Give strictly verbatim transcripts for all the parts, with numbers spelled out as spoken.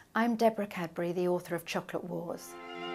I'm Deborah Cadbury, the author of Chocolate Wars.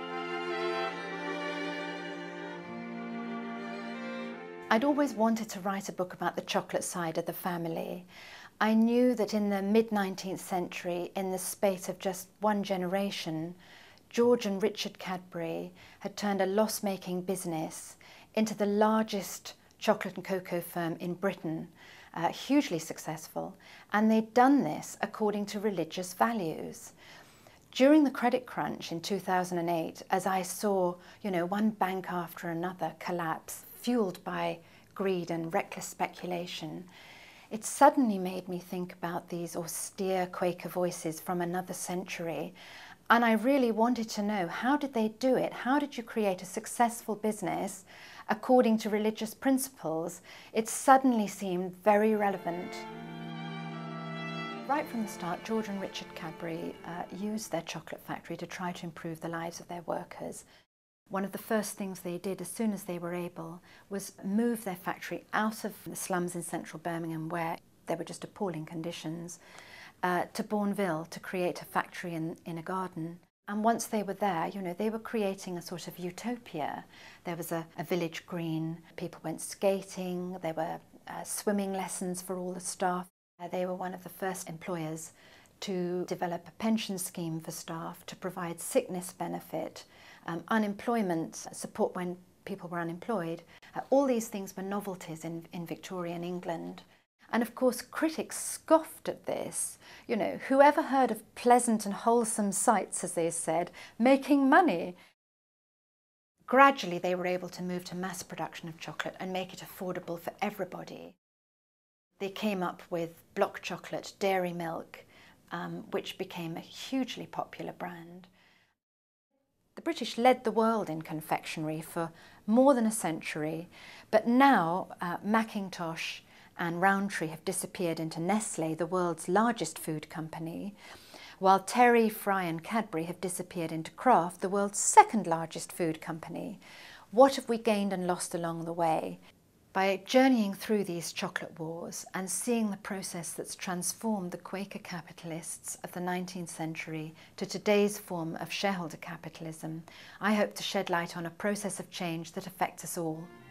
I'd always wanted to write a book about the chocolate side of the family. I knew that in the mid nineteenth century, in the space of just one generation, George and Richard Cadbury had turned a loss-making business into the largest chocolate and cocoa firm in Britain, uh, hugely successful, and they'd done this according to religious values. During the credit crunch in two thousand eight, as I saw, you know, one bank after another collapse, fueled by greed and reckless speculation, it suddenly made me think about these austere Quaker voices from another century. And I really wanted to know, how did they do it? How did you create a successful business according to religious principles? It suddenly seemed very relevant. Right from the start, George and Richard Cadbury uh, used their chocolate factory to try to improve the lives of their workers. One of the first things they did as soon as they were able was move their factory out of the slums in central Birmingham, where there were just appalling conditions, uh, to Bourneville to create a factory in, in a garden. And once they were there, you know, they were creating a sort of utopia. There was a, a village green, people went skating, there were uh, swimming lessons for all the staff. Uh, they were one of the first employers to develop a pension scheme for staff, to provide sickness benefit, um, unemployment support when people were unemployed. Uh, all these things were novelties in, in Victorian England. And of course, critics scoffed at this. You know, whoever heard of pleasant and wholesome sights, as they said, making money? Gradually, they were able to move to mass production of chocolate and make it affordable for everybody. They came up with block chocolate, dairy milk, um, which became a hugely popular brand. The British led the world in confectionery for more than a century, but now uh, Macintosh and Rowntree have disappeared into Nestlé, the world's largest food company, while Terry, Fry and Cadbury have disappeared into Kraft, the world's second largest food company. What have we gained and lost along the way? By journeying through these chocolate wars and seeing the process that's transformed the Quaker capitalists of the nineteenth century to today's form of shareholder capitalism, I hope to shed light on a process of change that affects us all.